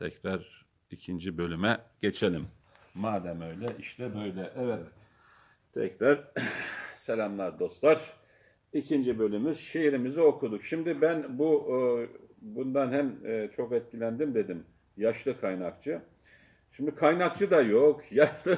tekrar ikinci bölüme geçelim. Madem öyle, işte böyle. Evet, tekrar selamlar dostlar. İkinci bölümümüz, şiirimizi okuduk. Şimdi ben bundan hem çok etkilendim dedim. Yaşlı kaynakçı. Şimdi kaynakçı da yok, yaşlı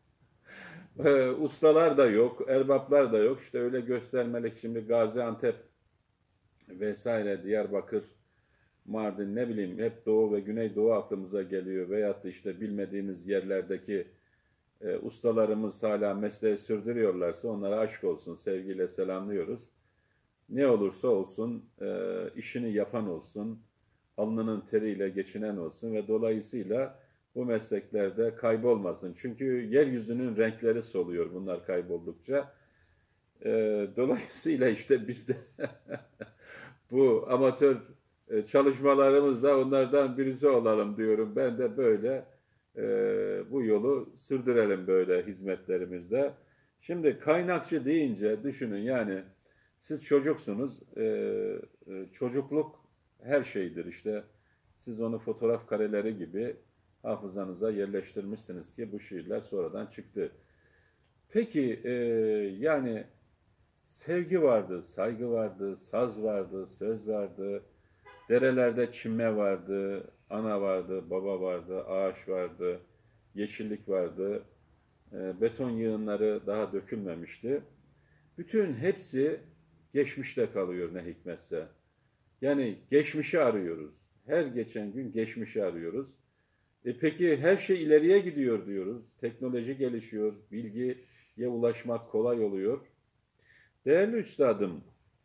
ustalar da yok, erbaplar da yok. İşte öyle göstermelik şimdi Gaziantep vesaire, Diyarbakır, Mardin, ne bileyim, hep Doğu ve Güneydoğu aklımıza geliyor. Veyahut da işte bilmediğimiz yerlerdeki ustalarımız hala mesleği sürdürüyorlarsa onlara aşk olsun, sevgiyle selamlıyoruz. Ne olursa olsun işini yapan olsun, alnının teriyle geçinen olsun ve dolayısıyla bu mesleklerde kaybolmasın. Çünkü yeryüzünün renkleri soluyor bunlar kayboldukça. Dolayısıyla işte biz de bu amatör çalışmalarımızda onlardan birisi olalım diyorum. Ben de böyle bu yolu sürdürelim böyle hizmetlerimizde. Şimdi kaynakçı deyince düşünün, yani siz çocuksunuz. Çocukluk her şeydir işte. Siz onu fotoğraf kareleri gibi hafızanıza yerleştirmişsiniz ki bu şiirler sonradan çıktı. Peki yani sevgi vardı, saygı vardı, saz vardı, söz vardı, derelerde çimme vardı, ana vardı, baba vardı, ağaç vardı, yeşillik vardı, beton yığınları daha dökülmemişti. Bütün hepsi geçmişte kalıyor ne hikmetse. Yani geçmişi arıyoruz. Her geçen gün geçmişi arıyoruz. Peki her şey ileriye gidiyor diyoruz. Teknoloji gelişiyor, bilgiye ulaşmak kolay oluyor. Değerli üstadım,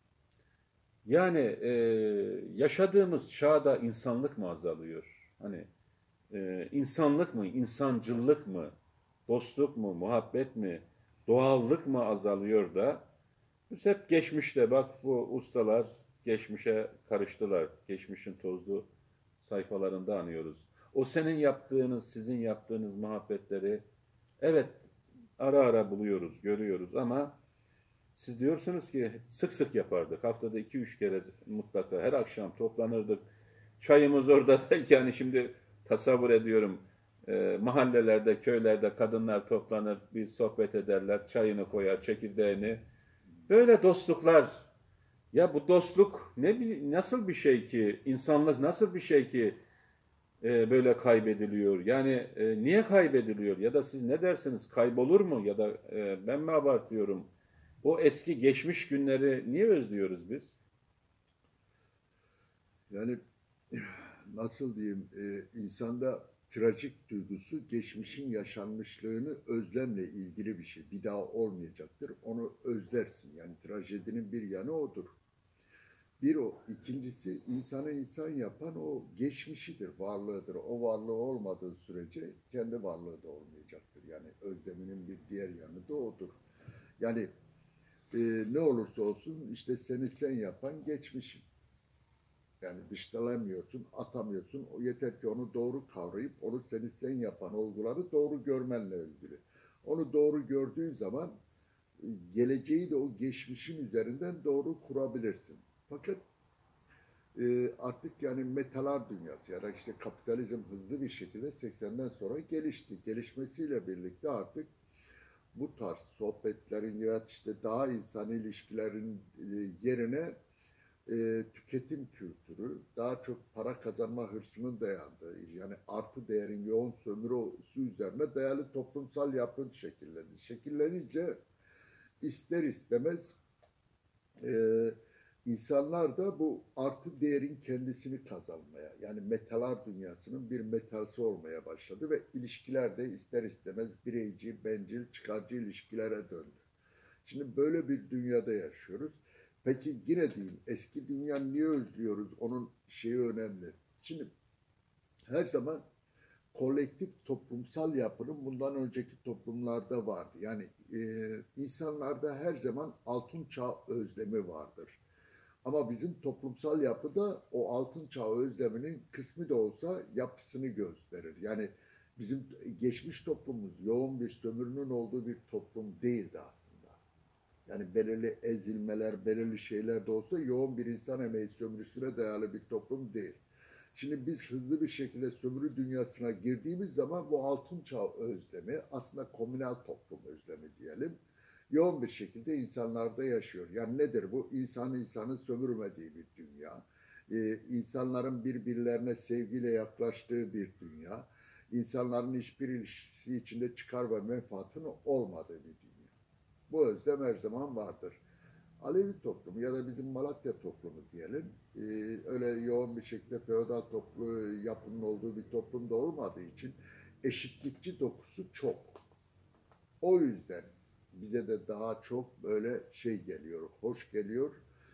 yani yaşadığımız çağda insanlık mı azalıyor? Hani insanlık mı, insancıllık mı, dostluk mu, muhabbet mi, doğallık mı azalıyor da biz hep geçmişte, bak bu ustalar geçmişe karıştılar. Geçmişin tozlu sayfalarında anıyoruz. O senin yaptığınız, sizin yaptığınız muhabbetleri evet ara ara buluyoruz, görüyoruz ama siz diyorsunuz ki sık sık yapardık. Haftada 2-3 kere mutlaka her akşam toplanırdık. Çayımız orada yani şimdi tasavvur ediyorum. Mahallelerde, köylerde kadınlar toplanır, bir sohbet ederler, çayını koyar, çekirdeğini. Böyle dostluklar. Ya bu dostluk nasıl bir şey ki, insanlık nasıl bir şey ki böyle kaybediliyor? Yani niye kaybediliyor? Ya da siz ne dersiniz? Kaybolur mu? Ya da ben mi abartıyorum? O eski geçmiş günleri niye özlüyoruz biz? Yani nasıl diyeyim, insanda trajik duygusu geçmişin yaşanmışlığını özlemle ilgili bir şey. Bir daha olmayacaktır. Onu özlersin. Yani trajedinin bir yanı odur. Bir o. İkincisi insanı insan yapan o geçmişidir, varlığıdır. O varlığı olmadığı sürece kendi varlığı da olmayacaktır. Yani özleminin bir diğer yanı da odur. Yani ne olursa olsun işte seni sen yapan geçmişin. Yani dışlamıyorsun, atamıyorsun. O yeter ki onu doğru kavrayıp onu seni sen yapan olguları doğru görmenle ilgili. Onu doğru gördüğün zaman geleceği de o geçmişin üzerinden doğru kurabilirsin. Fakat artık yani metalar dünyası ya da işte kapitalizm hızlı bir şekilde 80'den sonra gelişti. Gelişmesiyle birlikte artık bu tarz sohbetlerin ya işte daha insan ilişkilerin yerine tüketim kültürü, daha çok para kazanma hırsının dayandığı, yani artı değerin yoğun sömürüsü üzerine dayalı toplumsal yapı şekillendi. Şekillenince ister istemez e, insanlar da bu artı değerin kendisini kazanmaya, yani metalar dünyasının bir metalsi olmaya başladı ve ilişkiler de ister istemez bireyci, bencil, çıkarcı ilişkilere döndü. Şimdi böyle bir dünyada yaşıyoruz. Peki yine diyeyim, eski dünya niye özlüyoruz? Onun şeyi önemli. Şimdi her zaman kolektif toplumsal yapının bundan önceki toplumlarda vardı. Yani insanlarda her zaman altın çağ özlemi vardır. Ama bizim toplumsal yapıda o altın çağ özleminin kısmı da olsa yapısını gösterir. Yani bizim geçmiş toplumumuz yoğun bir sömürünün olduğu bir toplum değildi aslında. Yani belirli ezilmeler, belirli şeyler de olsa yoğun bir insan emeği sömürüsüne dayalı bir toplum değil. Şimdi biz hızlı bir şekilde sömürü dünyasına girdiğimiz zaman bu altın çağ özlemi, aslında komünal toplum özlemi diyelim, yoğun bir şekilde insanlarda yaşıyor. Yani nedir bu? İnsanın sömürmediği bir dünya. İnsanların birbirlerine sevgiyle yaklaştığı bir dünya. İnsanların hiçbir ilişkisi içinde çıkar ve menfaatının olmadığı bir dünya. Bu özlem her zaman vardır. Alevi toplumu ya da bizim Malatya toplumu diyelim, öyle yoğun bir şekilde feodal yapının olduğu bir toplumda olmadığı için eşitlikçi dokusu çok. O yüzden bize de daha çok böyle şey geliyor, hoş geliyor,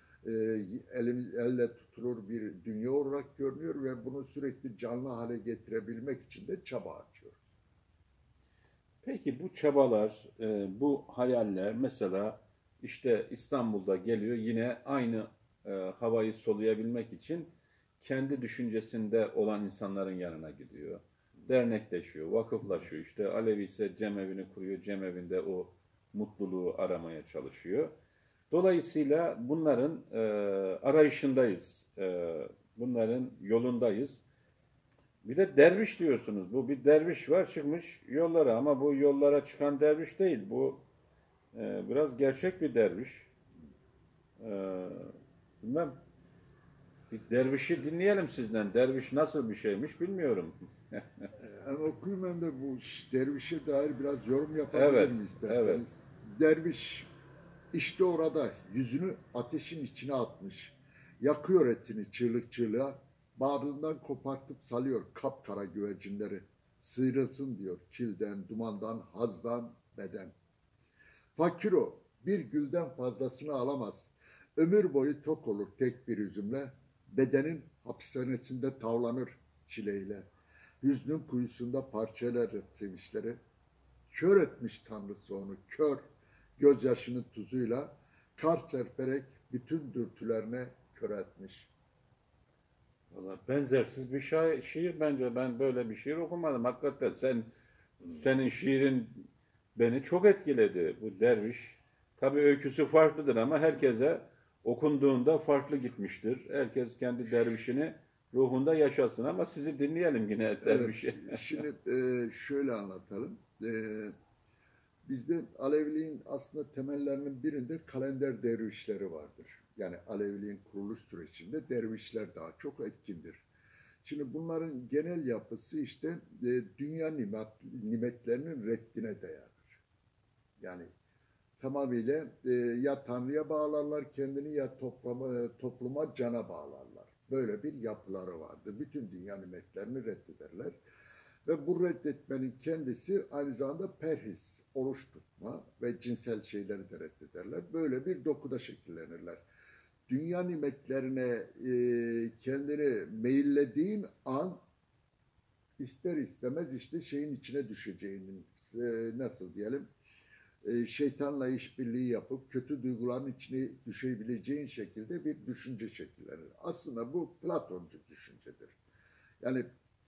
elle tutulur bir dünya olarak görünüyor ve bunu sürekli canlı hale getirebilmek için de çaba harcıyor. Peki bu çabalar, bu hayaller mesela işte İstanbul'da geliyor yine aynı havayı soluyabilmek için kendi düşüncesinde olan insanların yanına gidiyor. Dernekleşiyor, vakıflaşıyor. İşte Alevi ise cemevini kuruyor, cemevinde o mutluluğu aramaya çalışıyor. Dolayısıyla bunların arayışındayız, bunların yolundayız. Bir de derviş diyorsunuz. Bu bir derviş var çıkmış yollara ama bu yollara çıkan derviş değil. Bu biraz gerçek bir derviş. Bilmem. Bir dervişi dinleyelim sizden. Derviş nasıl bir şeymiş bilmiyorum. Okuyayım hem de bu dervişe dair biraz yorum Evet, yapabilirim isterseniz. evet. Derviş işte orada yüzünü ateşin içine atmış. Yakıyor etini çığlık çığlığa. Bağrından kopartıp salıyor kapkara güvercinleri. Sıyrılsın diyor kilden, dumandan, hazdan, beden. Fakir o, bir gülden fazlasını alamaz. Ömür boyu tok olur tek bir üzümle. Bedenin hapishanesinde tavlanır çileyle. Hüznün kuyusunda parçalar sevinçleri. Kör etmiş Tanrısı onu, kör. Gözyaşının tuzuyla kar serperek bütün dürtülerine kör etmiş. Vallahi benzersiz bir şiir bence. Ben böyle bir şiir okumadım. Hakikaten senin şiirin beni çok etkiledi. Bu derviş. Tabii öyküsü farklıdır ama herkese okunduğunda farklı gitmiştir. Herkes kendi dervişini ruhunda yaşasın ama sizi dinleyelim yine dervişi. Evet, şimdi şöyle anlatalım. Bizde Aleviliğin aslında temellerinin birinde kalender dervişleri vardır. Yani Aleviliğin kuruluş sürecinde dervişler daha çok etkindir. Şimdi bunların genel yapısı işte dünya nimetlerinin reddine dayanır. Yani tamamıyla ya Tanrı'ya bağlarlar kendini ya topluma cana bağlarlar. Böyle bir yapıları vardı. Bütün dünya nimetlerini reddederler. Ve bu reddetmenin kendisi aynı zamanda perhis, oruç tutma ve cinsel şeyleri de reddederler. Böyle bir dokuda şekillenirler. Dünya nimetlerine kendini meyillediğin an ister istemez işte şeyin içine düşeceğinin nasıl diyelim şeytanla işbirliği yapıp kötü duyguların içine düşebileceğin şekilde bir düşünce şekillenir. Aslında bu Platoncu düşüncedir. Yani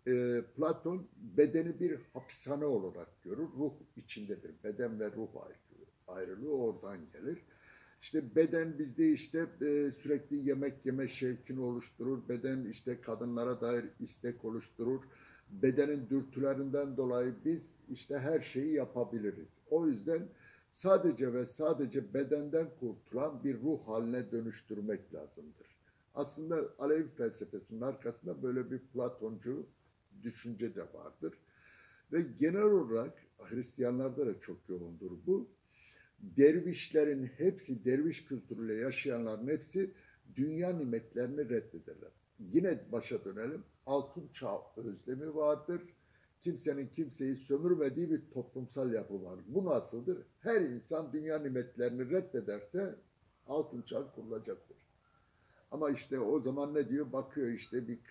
Platon bedeni bir hapishane olarak görür. Ruh içindedir. Beden ve ruh ayrılığı oradan gelir. İşte beden bizde işte sürekli yemek yeme şevkini oluşturur. Beden işte kadınlara dair istek oluşturur. Bedenin dürtülerinden dolayı biz işte her şeyi yapabiliriz. O yüzden sadece ve sadece bedenden kurtulan bir ruh haline dönüştürmek lazımdır. Aslında Alevi felsefesinin arkasında böyle bir Platoncu düşünce de vardır. Ve genel olarak Hristiyanlarda da çok yoğundur bu. Dervişlerin hepsi, derviş kültürüyle yaşayanların hepsi dünya nimetlerini reddederler. Yine başa dönelim. Altın çağ özlemi vardır. Kimsenin kimseyi sömürmediği bir toplumsal yapı var. Bu nasıldır? Her insan dünya nimetlerini reddederse altın çağ kurulacaktır. Ama işte o zaman ne diyor? Bakıyor işte bir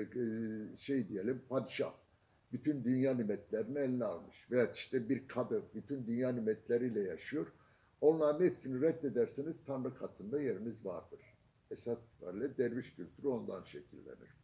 şey diyelim padişah. Bütün dünya nimetlerini eline almış. Veya işte bir kadın bütün dünya nimetleriyle yaşıyor. Onların hepsini reddederseniz Tanrı katında yeriniz vardır. Esas itibariyle derviş kültürü ondan şekillenir.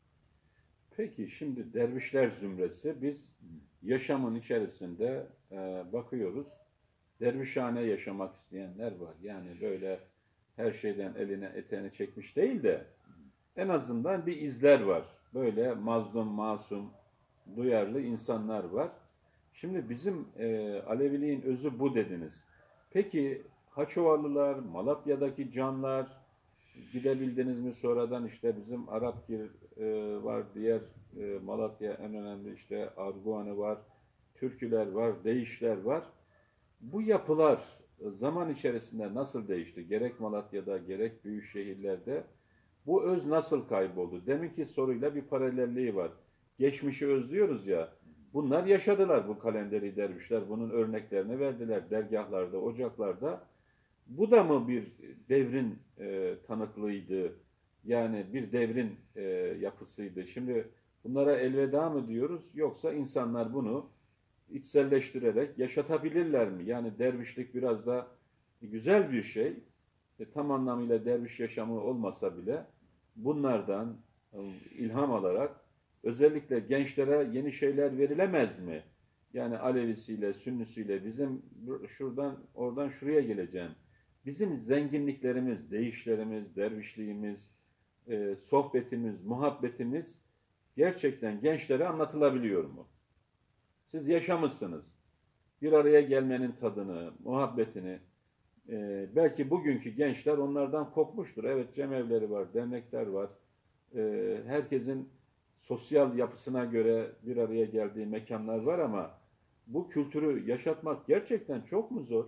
Peki şimdi dervişler zümresi biz yaşamın içerisinde bakıyoruz. Dervişhane yaşamak isteyenler var. Yani böyle her şeyden eline eteğini çekmiş değil de en azından bir izler var. böyle mazlum, masum, duyarlı insanlar var. Şimdi bizim Aleviliğin özü bu dediniz. Peki Haçovalılar, Malatya'daki canlar gidebildiniz mi sonradan? İşte bizim Arapgir var, diğer Malatya en önemli, işte Arguvan'ı var, Türküler var, Değişler var. Bu yapılar zaman içerisinde nasıl değişti? Gerek Malatya'da gerek büyük şehirlerde bu öz nasıl kayboldu? Deminki soruyla bir paralelliği var. Geçmişi özlüyoruz ya. Bunlar yaşadılar, bu kalenderi dervişler. Bunun örneklerini verdiler dergahlarda, ocaklarda. Bu da mı bir devrin tanıklığıydı? Yani bir devrin yapısıydı. Şimdi bunlara elveda mı diyoruz? Yoksa insanlar bunu içselleştirerek yaşatabilirler mi? Yani dervişlik biraz da güzel bir şey. Tam anlamıyla derviş yaşamı olmasa bile bunlardan ilham alarak özellikle gençlere yeni şeyler verilemez mi? Yani Alevisiyle, Sünnisiyle bizim şuradan oradan şuraya geleceğim. Bizim zenginliklerimiz, değişlerimiz, dervişliğimiz, sohbetimiz, muhabbetimiz gerçekten gençlere anlatılabiliyor mu? Siz yaşamışsınız. Bir araya gelmenin tadını, muhabbetini. Belki bugünkü gençler onlardan kopmuştur. Evet, cemevleri var, dernekler var. Herkesin sosyal yapısına göre bir araya geldiği mekanlar var ama bu kültürü yaşatmak gerçekten çok mu zor?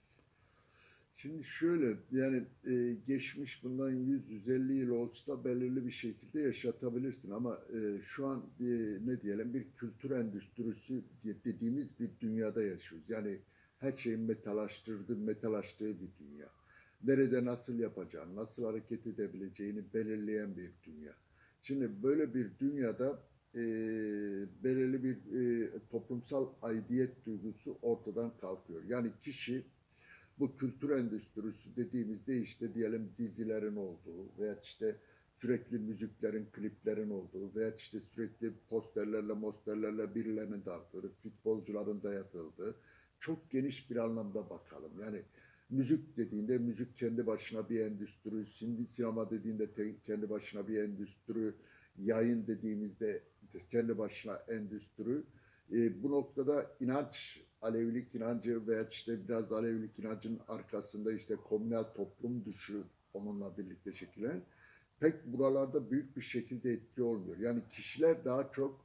Şimdi şöyle yani geçmiş bundan 100-150 yıl olsa belirli bir şekilde yaşatabilirsin ama şu an ne diyelim bir kültür endüstrisi dediğimiz bir dünyada yaşıyoruz. Yani her şeyin metalaştığı bir dünya. Nerede nasıl yapacağını, nasıl hareket edebileceğini belirleyen bir dünya. Şimdi böyle bir dünyada belirli bir toplumsal aidiyet duygusu ortadan kalkıyor. Yani kişi bu kültür endüstrisi dediğimizde işte diyelim dizilerin olduğu veya işte sürekli müziklerin, kliplerin olduğu veya işte sürekli posterlerle birilerinin dağıtıldığı, futbolcuların dayatıldığı çok geniş bir anlamda bakalım. Yani müzik dediğinde müzik kendi başına bir endüstri, sinema dediğinde kendi başına bir endüstri, yayın dediğimizde kendi başına endüstri. Bu noktada inanç, Alevilik inancı veya işte biraz da Alevilik inancının arkasında işte komünel toplum düşü onunla birlikte şekillenen pek buralarda büyük bir şekilde etki olmuyor. Yani kişiler daha çok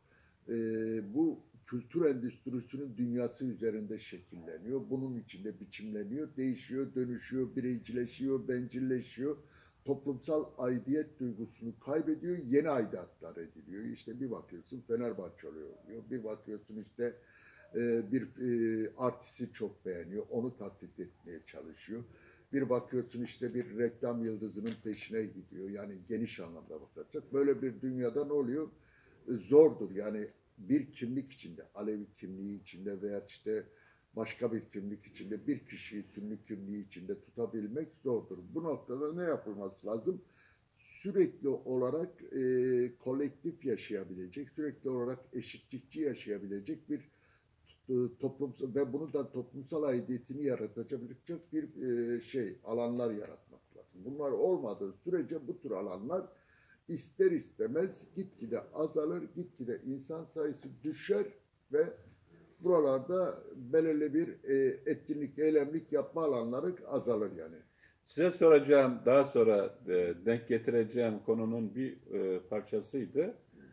bu kültür endüstrisinin dünyası üzerinde şekilleniyor. Bunun içinde biçimleniyor, değişiyor, dönüşüyor, bireycileşiyor, bencilleşiyor. Toplumsal aidiyet duygusunu kaybediyor, yeni aidatlar ediliyor. İşte bir bakıyorsun Fenerbahçe oluyor, bir bakıyorsun işte bir artisti çok beğeniyor, onu taklit etmeye çalışıyor. Bir bakıyorsun işte bir reklam yıldızının peşine gidiyor. Yani geniş anlamda bakarsak. Böyle bir dünyada ne oluyor? Zordur. Yani bir kimlik içinde, Alevi kimliği içinde veya işte başka bir kimlik içinde bir kişiyi Sünni kimliği içinde tutabilmek zordur. Bu noktada ne yapılması lazım? Sürekli olarak kolektif yaşayabilecek, sürekli olarak eşitlikçi yaşayabilecek bir toplumsal ve bunu da toplumsal aidiyetini yaratacak bir alanlar yaratmak lazım. Bunlar olmadığı sürece bu tür alanlar ister istemez gitgide azalır, gitgide insan sayısı düşer ve buralarda belirli bir etkinlik, eylemlik yapma alanları azalır yani. Size soracağım, daha sonra denk getireceğim konunun bir parçasıydı.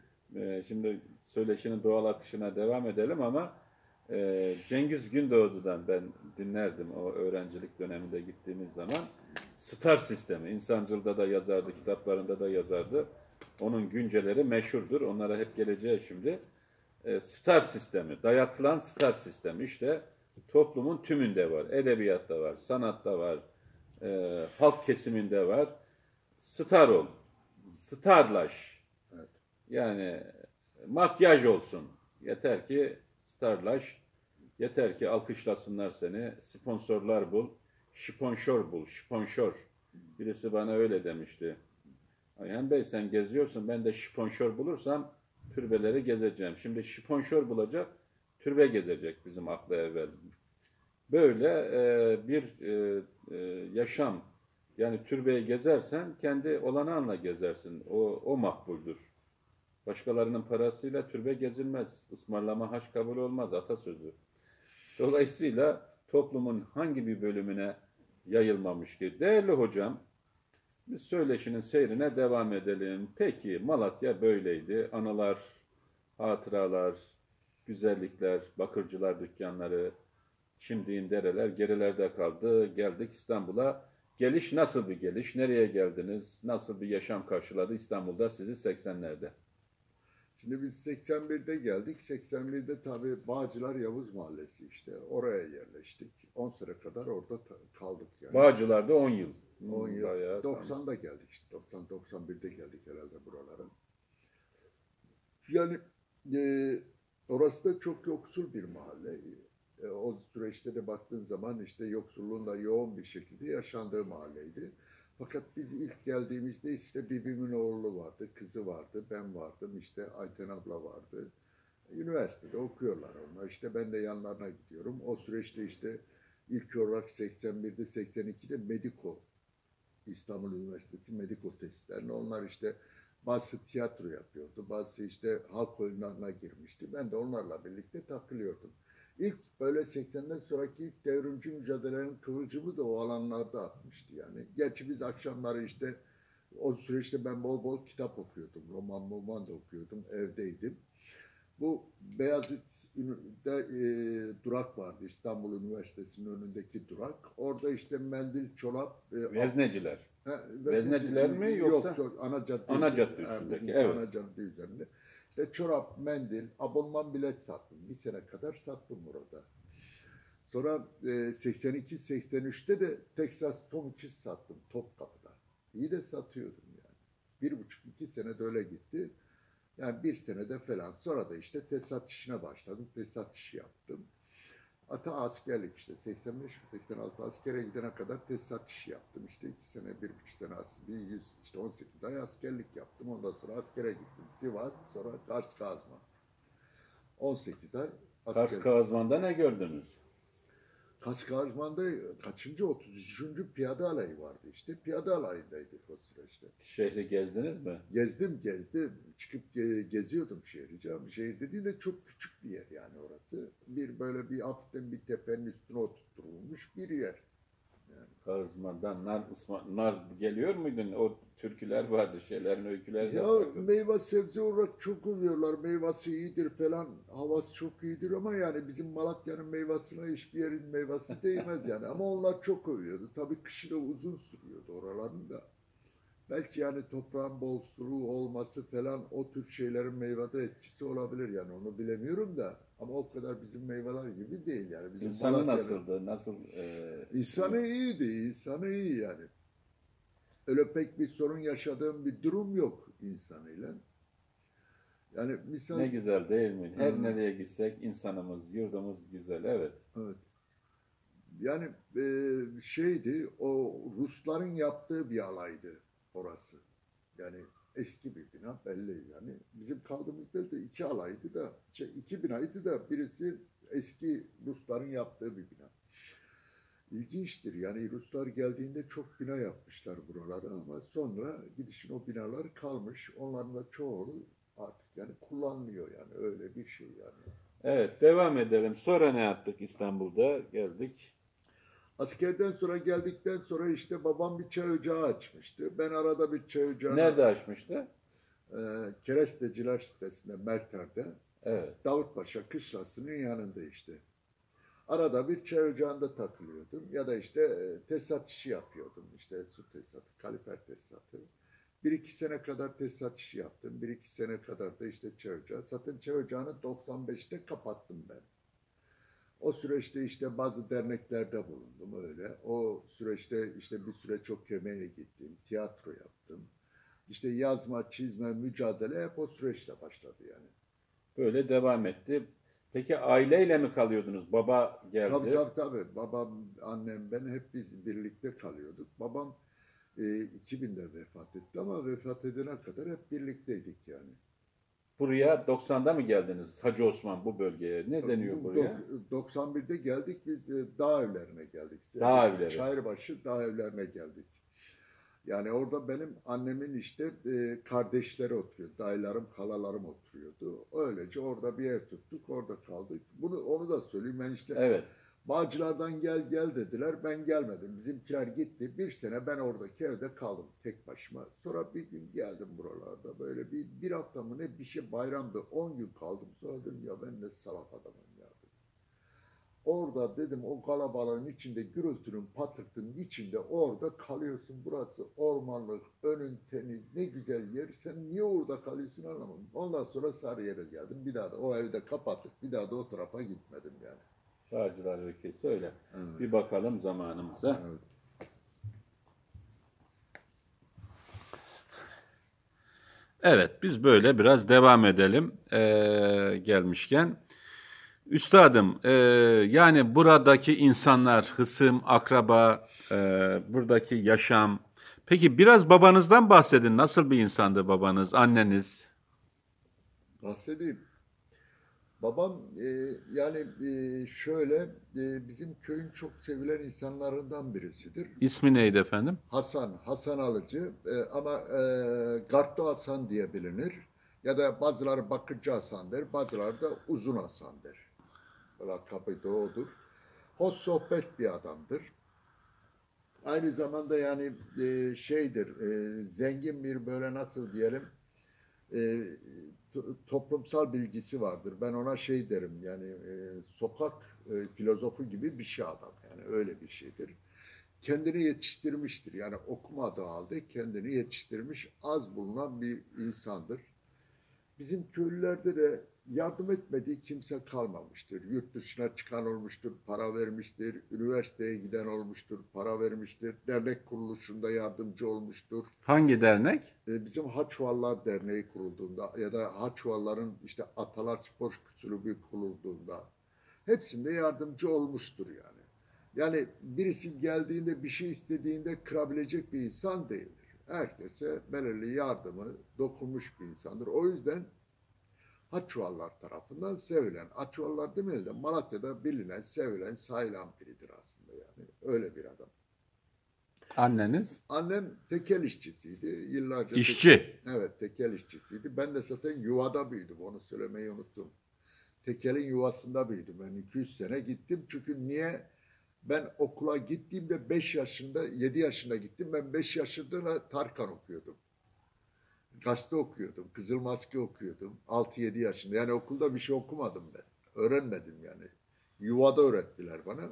Şimdi söyleşinin doğal akışına devam edelim ama Cengiz Gündoğdu'dan ben dinlerdim o öğrencilik döneminde gittiğimiz zaman. Star sistemi, İnsancıl'da da yazardı, kitaplarında da yazardı. Onun günceleri meşhurdur, onlara hep geleceğiz şimdi. Star sistemi, dayatılan star sistemi işte toplumun tümünde var. Edebiyatta var, sanatta var, halk kesiminde var. Star ol, starlaş. Evet. Yani makyaj olsun. Yeter ki starlaş, yeter ki alkışlasınlar seni, sponsorlar bul, şiponşor bul, şiponşor. Birisi bana öyle demişti. Ayhan Bey sen geziyorsun, ben de şiponşor bulursam türbeleri gezeceğim. Şimdi şiponşor bulacak, türbe gezecek bizim aklı evvel. Böyle bir yaşam. Yani türbeyi gezersen kendi olanağınla gezersin. O makbuldür. Başkalarının parasıyla türbe gezilmez. Ismarlama haç kabul olmaz atasözü. Dolayısıyla toplumun hangi bir bölümüne yayılmamış ki? Değerli hocam, biz söyleşinin seyrine devam edelim. Peki Malatya böyleydi. Anılar, hatıralar, güzellikler, bakırcılar dükkanları, çimdiğin dereler gerilerde kaldı. Geldik İstanbul'a. Geliş nasıl bir geliş? Nereye geldiniz? Nasıl bir yaşam karşıladı İstanbul'da sizi 80'lerde? Şimdi biz 81'de geldik. 81'de tabii Bağcılar Yavuz Mahallesi işte. Oraya yerleştik. 10 sene kadar orada kaldık yani. Bağcılar'da 10 yıl. 10 yıl. Bayağı 90'da geldik işte. 90-91'de geldik herhalde buralara. Yani orası da çok yoksul bir mahalle. O süreçte de baktığın zaman işte yoksulluğun da yoğun bir şekilde yaşandığı mahalleydi. Fakat biz ilk geldiğimizde işte bibimin oğlu vardı, kızı vardı, ben vardım, işte Ayten abla vardı. Üniversitede okuyorlar onlar. İşte ben de yanlarına gidiyorum. O süreçte işte ilk olarak 81'de 82'de Mediko, İstanbul Üniversitesi Mediko testlerinde onlar işte bazı tiyatro yapıyordu, bazı işte halk oyunlarına girmişti. Ben de onlarla birlikte takılıyordum. İlk böyle 80'den sonraki ilk devrimci mücadelelerin kıvılcımı da o alanlarda atmıştı yani. Gerçi biz akşamları işte o süreçte ben bol bol kitap okuyordum, roman da okuyordum, evdeydim. Bu Beyazıt'ta durak vardı, İstanbul Üniversitesi'nin önündeki durak. Orada işte mendil, çorap... Vezneciler. Vezneciler Vezneciler mi yoksa? Yok, Ana cadde üstündeki, evet. Ana cadde üzerinde. İşte çorap, mendil, abonman bilet sattım. Bir sene kadar sattım burada. Sonra 82-83'te de Texas Tom 2 sattım Topkapı'da. İyi de satıyordum yani. 1,5-2 sene de öyle gitti. Yani bir senede falan. Sonra da işte tesisat işine başladım. Tesisat işi yaptım. Ata askerlik işte 85-86 askere gidene kadar tesisat işi yaptım. İşte 2 sene, 1,5 sene, işte 18 ay askerlik yaptım. Ondan sonra askere gittim. Sivas, sonra Kars Kazman. 18 ay Kars askerlik. Kazman'da ne gördünüz? Kars Kazman'da kaçıncı 33. piyade alayı vardı işte. Piyade alayındaydık o süreçte. Şehri gezdiniz mi? Gezdim. Çıkıp geziyordum şehri canım. Şehir dediğin de çok küçük bir yer yani orası. Böyle bir hafiften bir tepenin üstüne oturtulmuş bir yer. Yani. Kazman'dan nar geliyor muydun? O türküler vardı, öyküler Ya vardı. meyve sebze olarak çok övüyorlar. Meyvesi iyidir falan. Havası çok iyidir ama yani bizim Malatya'nın meyvesine hiçbir yerin meyvesi değmez yani. Ama onlar çok övüyordu. Tabii kışı da uzun sürüyordu oraların da. Belki yani toprağın bol sulu olması falan o tür şeylerin meyvede etkisi olabilir yani onu bilemiyorum da ama o kadar bizim meyveler gibi değil yani. Bizim İnsanı nasıldı? Nasıl? İnsanı iyiydi, insanı iyi yani. Öyle pek bir sorun yaşadığım bir durum yok insanıyla. Yani misal... Ne güzel değil mi? Her nereye gitsek insanımız, yurdumuz güzel, evet. Evet. Yani şeydi, o Rusların yaptığı bir alaydı orası. Yani eski bir bina belli yani. Bizim kaldığımız yerde 2 alaydı da, 2 binaydı da birisi eski Rusların yaptığı bir bina. İlginçtir yani Ruslar geldiğinde çok bina yapmışlar buralara ama sonra gidişin o binalar kalmış. Onların da çoğu artık yani kullanmıyor yani öyle bir şey yani. Evet, devam edelim. Sonra ne yaptık İstanbul'da? Geldik. Askerden sonra geldikten sonra işte babam bir çay ocağı açmıştı. Ben arada bir çay ocağına... Nerede açmıştı? Keresteciler sitesinde, Merter'de. Evet. Davutpaşa kışlasının yanında işte. Arada bir çay ocağında takılıyordum. Ya da işte tesisat işi yapıyordum. İşte su tesisatı, kalifer tesisatı. 1-2 sene kadar tesisat işi yaptım. 1-2 sene kadar da işte çay ocağı. Zaten çay ocağını 95'te kapattım ben. O süreçte işte bazı derneklerde bulundum öyle. O süreçte işte bir süre çok yemeğe gittim, tiyatro yaptım. İşte yazma, çizme, mücadele hep o süreçte başladı yani. Böyle devam etti. Peki aileyle mi kalıyordunuz? Baba geldi. Tabii. Babam, annem, ben hep biz birlikte kalıyorduk. Babam 2000'de vefat etti ama vefat edene kadar hep birlikteydik yani. Buraya 90'da mı geldiniz? Hacı Osman bu bölgeye. Ne deniyor buraya? 91'de geldik biz dağ evlerine geldik. Dağ evleri. Çayırbaşı dağ evlerine geldik. Yani orada benim annemin işte kardeşleri oturuyor. Dayılarım, halalarım oturuyordu. Öylece orada bir ev tuttuk. Orada kaldık. Onu da söyleyeyim. Ben işte Evet. Bağcılar'dan gel gel dediler. Ben gelmedim. Bizimkiler gitti. Bir sene ben oradaki evde kaldım tek başıma. Sonra bir gün geldim buralarda. Böyle bir hafta mı ne bir şey bayramdı. 10 gün kaldım. Sonra dedim ya ben ne salak adamım ya. Orada dedim o kalabalığın içinde, gürültünün, patırtının içinde orada kalıyorsun. Burası ormanlık, önün temiz, ne güzel yer. Sen niye orada kalıyorsun anlamadım. Ondan sonra Sarıyer'e geldim. Bir daha da o evde kapattık. Bir daha da o tarafa gitmedim yani. Bağcılar ülkesi öyle. Evet. Bir bakalım zamanımıza. Evet. Evet, biz böyle biraz devam edelim gelmişken. Üstadım, yani buradaki insanlar, hısım, akraba, buradaki yaşam. Peki biraz babanızdan bahsedin. Nasıl bir insandı babanız, anneniz? Bahsedeyim. Babam yani şöyle bizim köyün çok sevilen insanlarından birisidir. İsmi neydi efendim? Hasan Alıcı ama Gartto Hasan diye bilinir. Ya da bazıları Bakırcı Hasan der, bazıları da Uzun Hasan der. Lakabı da odur. Hoş sohbet bir adamdır. Aynı zamanda yani şeydir, zengin bir böyle nasıl diyelim, e, toplumsal bilgisi vardır. Ben ona şey derim yani sokak filozofu gibi bir şey adam. Yani öyle bir şeydir. Kendini yetiştirmiştir. Yani okumadığı halde kendini yetiştirmiş az bulunan bir insandır. Bizim köylülerde de yardım etmediği kimse kalmamıştır. Yurt dışına çıkan olmuştur, para vermiştir. Üniversiteye giden olmuştur, para vermiştir. Dernek kuruluşunda yardımcı olmuştur. Hangi dernek? Bizim Haçuvallar Derneği kurulduğunda ya da Haçuvalların işte Atalar Spor Kulübü kurulduğunda hepsinde yardımcı olmuştur yani. Yani birisi geldiğinde bir şey istediğinde kırabilecek bir insan değildir. Herkese belirli yardımı dokunmuş bir insandır. O yüzden Haçuvallar tarafından sevilen, Haçuvallar demeyelim de Malatya'da bilinen, sevilen, sayılan biridir aslında yani. Öyle bir adam. Anneniz? Annem tekel işçisiydi. Yıllarca İşçi. evet, tekel işçisiydi. Ben de zaten yuvada büyüdüm. Onu söylemeyi unuttum. Tekelin yuvasında büyüdüm. Ben 200 sene gittim. Çünkü niye? Ben okula gittiğimde 5 yaşında, 7 yaşında gittim. Ben 5 yaşında Tarkan okuyordum. Gazete okuyordum. Kızıl Maske okuyordum. 6-7 yaşında. Yani okulda bir şey okumadım ben. Öğrenmedim yani. Yuvada öğrettiler bana.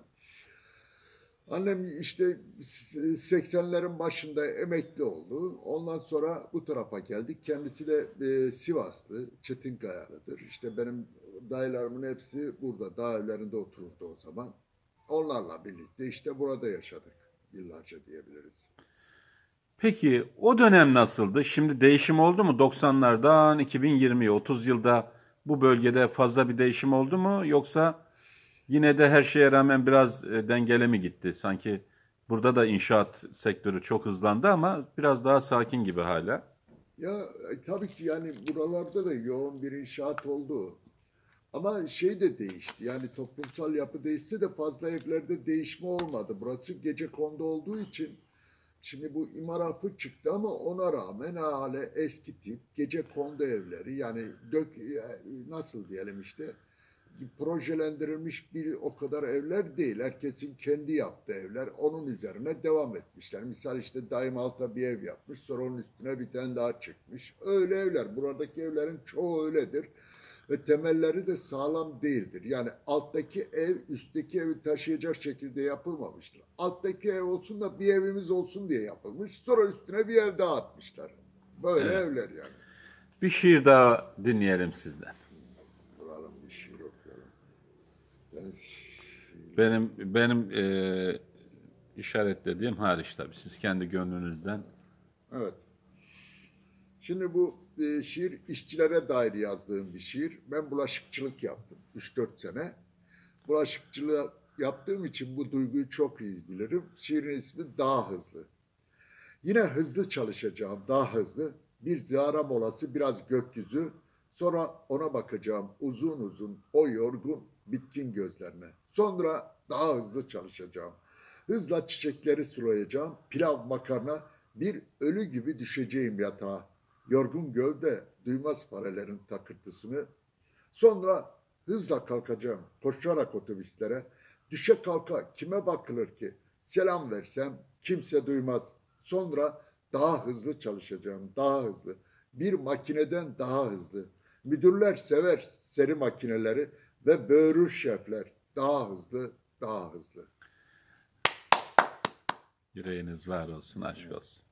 Annem işte 80'lerin başında emekli oldu. Ondan sonra bu tarafa geldik. Kendisi de Sivaslı, Çetinkayalı'dır. İşte benim dayılarımın hepsi burada, dağ evlerinde otururdu o zaman. Onlarla birlikte işte burada yaşadık yıllarca diyebiliriz. Peki o dönem nasıldı? Şimdi değişim oldu mu? 90'lardan 2020'ye 30 yılda bu bölgede fazla bir değişim oldu mu? Yoksa yine de her şeye rağmen biraz dengele mi gitti? Sanki burada da inşaat sektörü çok hızlandı ama biraz daha sakin gibi hala. Ya tabii ki yani buralarda da yoğun bir inşaat oldu. Ama şey de değişti. Yani toplumsal yapı değişse de fazla evlerde değişme olmadı. Burası gecekondu olduğu için şimdi bu imar affı çıktı ama ona rağmen hala eski tip gecekondu evleri yani nasıl diyelim işte projelendirilmiş bir o kadar evler değil. Herkesin kendi yaptığı evler. Onun üzerine devam etmişler. Misal işte daim alta bir ev yapmış. Sonra onun üstüne bir tane daha çıkmış. Öyle evler. Buradaki evlerin çoğu öyledir. Ve temelleri de sağlam değildir. Yani alttaki ev üstteki evi taşıyacak şekilde yapılmamıştır. Alttaki ev olsun da bir evimiz olsun diye yapılmış. Sonra üstüne bir ev daha atmışlar. Böyle Evet. evler yani. Bir şiir daha dinleyelim sizden. Duralım bir şiir okuyalım. Yani Benim işaretlediğim hariç tabii. Siz kendi gönlünüzden. evet. Şimdi bu şiir işçilere dair yazdığım bir şiir. Ben bulaşıkçılık yaptım 3-4 sene. Bulaşıkçılık yaptığım için bu duyguyu çok iyi bilirim. Şiirin ismi Daha Hızlı. Yine hızlı çalışacağım, daha hızlı. Bir ziara molası, biraz gökyüzü. Sonra ona bakacağım uzun uzun, o yorgun, bitkin gözlerine. Sonra daha hızlı çalışacağım. Hızla çiçekleri sulayacağım. Pilav, makarna, Bir ölü gibi düşeceğim yatağa. Yorgun gövde duymaz parelerin takırtısını. Sonra hızla kalkacağım koşarak otobüslere. Düşe kalka kime bakılır ki? Selam versem kimse duymaz. Sonra daha hızlı çalışacağım, daha hızlı. Bir makineden daha hızlı. Müdürler sever seri makineleri ve böğürür şefler. Daha hızlı, daha hızlı. Yüreğiniz var olsun, aşk olsun.